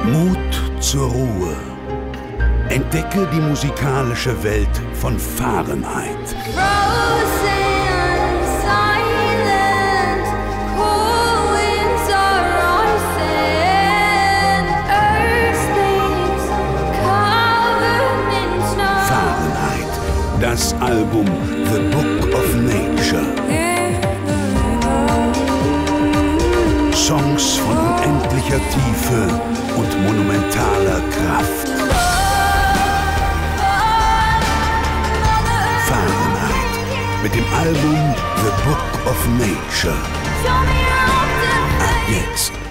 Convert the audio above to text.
Mut zur Ruhe. Entdecke die musikalische Welt von Fahrenheit. Fahrenheit, das Album The Book of Nature. Songs von unendlicher Tiefe und monumentaler Kraft. Fahrenheit mit dem Album The Book of Nature. Ab jetzt